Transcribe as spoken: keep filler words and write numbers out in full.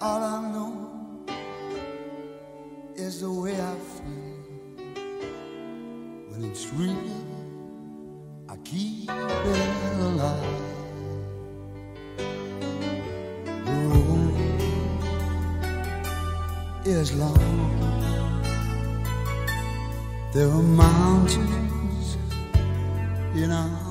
All I know is the way I feel when it's real. I keep it alive. The road is long. There are mountains in our